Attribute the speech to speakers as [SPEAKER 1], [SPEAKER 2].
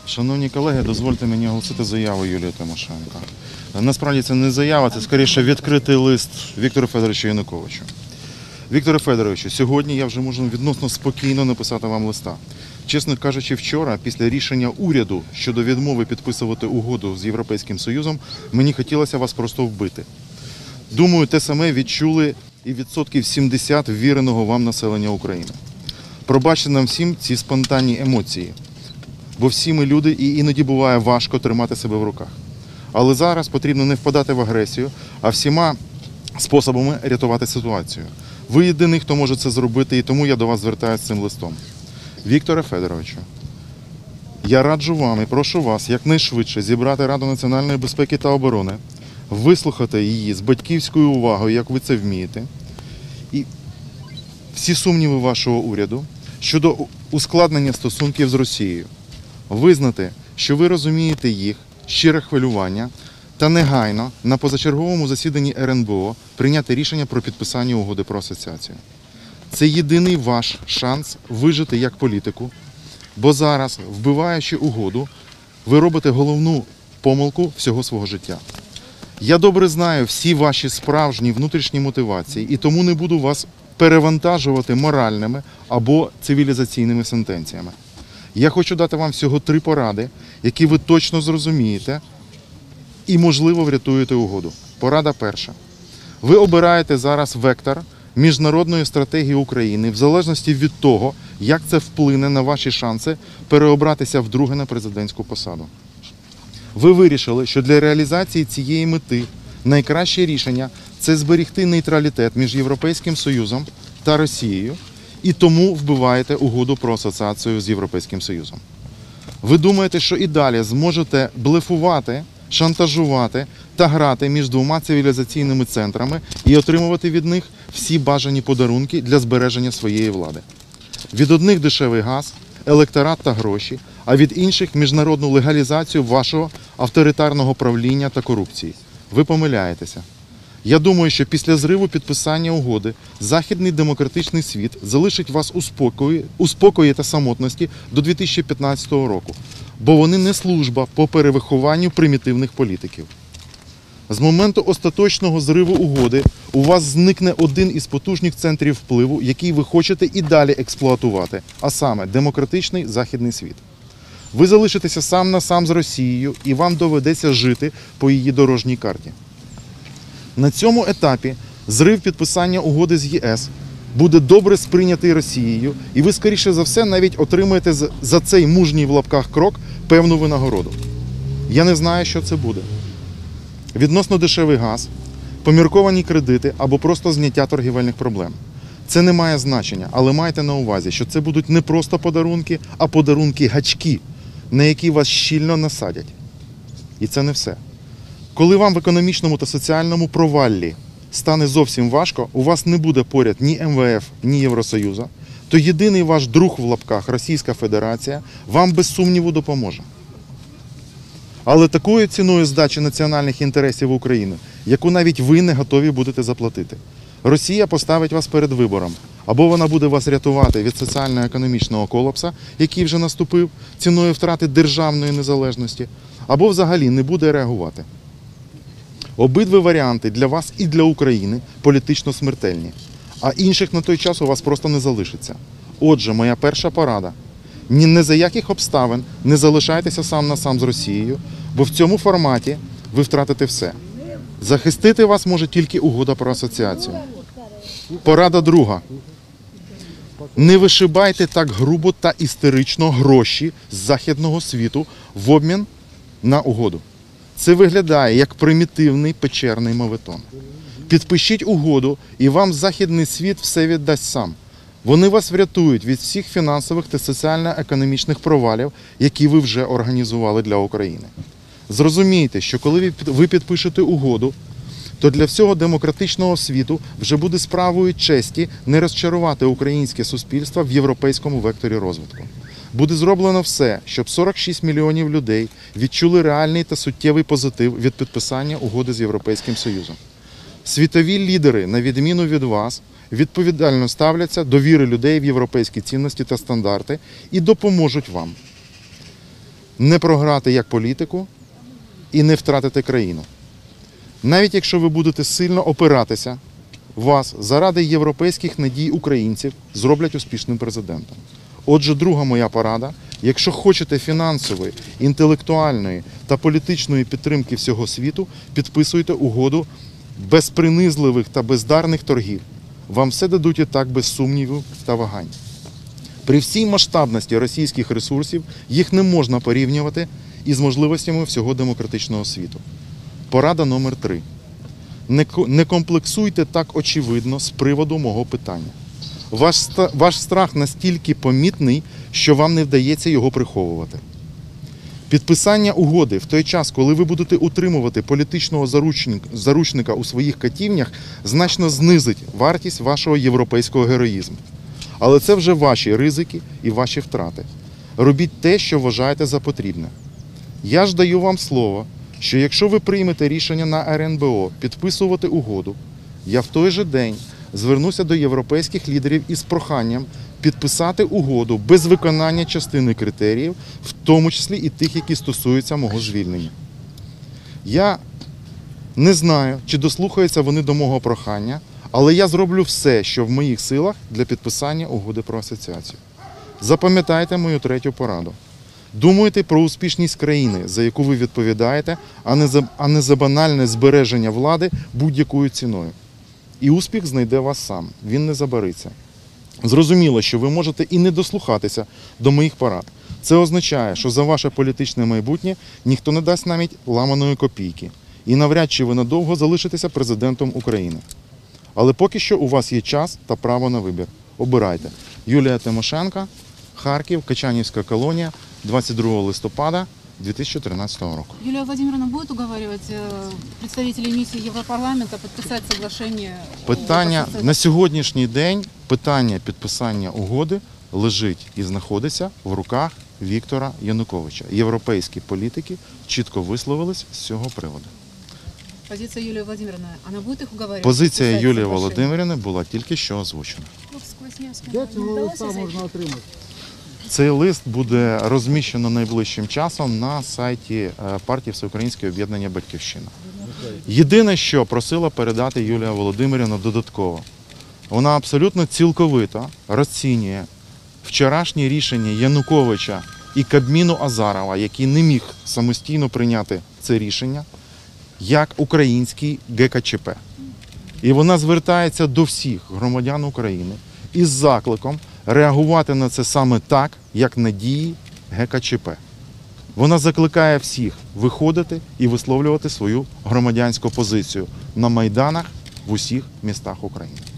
[SPEAKER 1] Шановні колеги, дозвольте мені оголосити заяву Юлії Тимошенко. Насправді це не заява, це скоріше відкритий лист Віктору Федоровичу Януковичу. Вікторе Федоровичу, сьогодні я вже можу відносно спокійно написати вам листа. Чесно кажучи, вчора, після рішення уряду щодо відмови підписувати угоду з Європейським Союзом, мені хотілося вас просто вбити. Думаю, те саме відчули і 70% ввіреного вам населення України. Пробачте нам всім ці спонтанні емоції, бо всі ми люди і іноді буває важко тримати себе в руках. Але зараз потрібно не впадати в агресію, а всіма способами рятувати ситуацію. Ви єдиний, хто може це зробити, і тому я до вас звертаюся з цим листом. Вікторе Федоровичу, я раджу вам і прошу вас якнайшвидше зібрати Раду національної безпеки та оборони, вислухати її з батьківською увагою, як ви це вмієте, і всі сумніви вашого уряду щодо ускладнення стосунків з Росією, визнати, що ви розумієте їх, щире хвилювання, та негайно на позачерговому засіданні РНБО прийняти рішення про підписання угоди про асоціацію. Це єдиний ваш шанс вижити як політику, бо зараз, вбиваючи угоду, ви робите головну помилку всього свого життя. Я добре знаю всі ваші справжні внутрішні мотивації і тому не буду вас перевантажувати моральними або цивілізаційними сентенціями. Я хочу дати вам всього 3 поради, які ви точно зрозумієте і, можливо, врятуєте угоду. Порада перша. Ви обираєте зараз вектор міжнародної стратегії України в залежності від того, як це вплине на ваші шанси переобратися вдруге на президентську посаду. Ви вирішили, що для реалізації цієї мети найкраще рішення – це зберегти нейтралітет між Європейським Союзом та Росією, і тому вбиваєте угоду про асоціацію з Європейським Союзом. Ви думаєте, що і далі зможете блефувати, шантажувати та грати між 2 цивілізаційними центрами і отримувати від них всі бажані подарунки для збереження своєї влади. Від одних дешевий газ, електорат та гроші, а від інших міжнародну легалізацію вашого авторитарного правління та корупції. Ви помиляєтеся. Я думаю, що після зриву підписання угоди західний демократичний світ залишить вас у спокої та самотності до 2015 року, бо вони не служба по перевихованню примітивних політиків. З моменту остаточного зриву угоди у вас зникне один із потужних центрів впливу, який ви хочете і далі експлуатувати, а саме демократичний західний світ. Ви залишитеся сам на сам з Росією і вам доведеться жити по її дорожній карті. На цьому етапі зрив підписання угоди з ЄС буде добре сприйнятий Росією, і ви, скоріше за все, навіть отримаєте за цей мужній в лапках крок певну винагороду. Я не знаю, що це буде. Відносно дешевий газ, помірковані кредити або просто зняття торгівельних проблем. Це не має значення, але майте на увазі, що це будуть не просто подарунки, а подарунки-гачки, на які вас щільно насадять. І це не все. Коли вам в економічному та соціальному проваллі стане зовсім важко, у вас не буде поряд ні МВФ, ні Євросоюзу, то єдиний ваш друг в лапках, Російська Федерація, вам без сумніву допоможе. Але такою ціною здачі національних інтересів України, яку навіть ви не готові будете заплатити. Росія поставить вас перед вибором. Або вона буде вас рятувати від соціально-економічного колапсу, який вже наступив, ціною втрати державної незалежності, або взагалі не буде реагувати. Обидві варіанти для вас і для України політично смертельні, а інших на той час у вас просто не залишиться. Отже, моя перша порада – ні за яких обставин не залишайтеся сам на сам з Росією, бо в цьому форматі ви втратите все. Захистити вас може тільки угода про асоціацію. Порада друга. Не вишибайте так грубо та істерично гроші з західного світу в обмін на угоду. Це виглядає як примітивний печерний моветон. Підпишіть угоду, і вам західний світ все віддасть сам. Вони вас врятують від всіх фінансових та соціально-економічних провалів, які ви вже організували для України. Зрозумійте, що коли ви підпишете угоду, то для всього демократичного світу вже буде справою честі не розчарувати українське суспільство в європейському векторі розвитку. Буде зроблено все, щоб 46 мільйонів людей відчули реальний та суттєвий позитив від підписання угоди з Європейським Союзом. Світові лідери, на відміну від вас, відповідально ставляться до віри людей в європейські цінності та стандарти і допоможуть вам. не програти як політику і не втратити країну. Навіть якщо ви будете сильно опиратися, вас заради європейських надій українців зроблять успішним президентом. Отже, друга моя порада – якщо хочете фінансової, інтелектуальної та політичної підтримки всього світу, підписуйте угоду без принизливих та бездарних торгів. Вам все дадуть і так без сумнівів та вагань. При всій масштабності російських ресурсів їх не можна порівнювати із можливостями всього демократичного світу. Порада номер 3. Не комплексуйте так очевидно з приводу мого питання. Ваш страх настільки помітний, що вам не вдається його приховувати. Підписання угоди в той час, коли ви будете утримувати політичного заручника у своїх катівнях, значно знизить вартість вашого європейського героїзму. Але це вже ваші ризики і ваші втрати. Робіть те, що вважаєте за потрібне. Я ж даю вам слово, що якщо ви приймете рішення на РНБО підписувати угоду, я в той же день звернуся до європейських лідерів із проханням підписати угоду без виконання частини критеріїв, в тому числі і тих, які стосуються мого звільнення. Я не знаю, чи дослухаються вони до мого прохання, але я зроблю все, що в моїх силах для підписання угоди про асоціацію. Запам'ятайте мою третю пораду. Думайте про успішність країни, за яку ви відповідаєте, а не за банальне збереження влади будь-якою ціною. І успіх знайде вас сам, він не забариться. Зрозуміло, що ви можете і не дослухатися до моїх порад. Це означає, що за ваше політичне майбутнє ніхто не дасть навіть ламаної копійки. І навряд чи ви надовго залишитеся президентом України. Але поки що у вас є час та право на вибір. Обирайте. Юлія Тимошенко, Харків, Качанівська колонія, 22 листопада 2013 року.
[SPEAKER 2] Юлия Владимировна будет уговаривать представителей миссии Европарламента подписать соглашение?
[SPEAKER 1] На сьогоднішній день питання підписання угоди лежить і знаходиться в руках Віктора Януковича. Європейські політики чітко висловились з цього приводу.
[SPEAKER 2] Позиция Юлии Владимировны, она будет их уговаривать?
[SPEAKER 1] Позиція
[SPEAKER 2] подписать
[SPEAKER 1] Юлії
[SPEAKER 2] соглашение?
[SPEAKER 1] Володимирівни була тільки що озвучена.
[SPEAKER 3] Де цього листа можна отримати?
[SPEAKER 1] Цей лист буде розміщено найближчим часом на сайті партії Всеукраїнське об'єднання «Батьківщина». Єдине, що просила передати Юлія Володимирівна додатково, вона абсолютно цілковито розцінює вчорашнє рішення Януковича і Кабміну Азарова, який не міг самостійно прийняти це рішення, як український ГКЧП. І вона звертається до всіх громадян України із закликом реагувати на це саме так, як на дії ГКЧП. Вона закликає всіх виходити і висловлювати свою громадянську позицію на майданах в усіх містах України.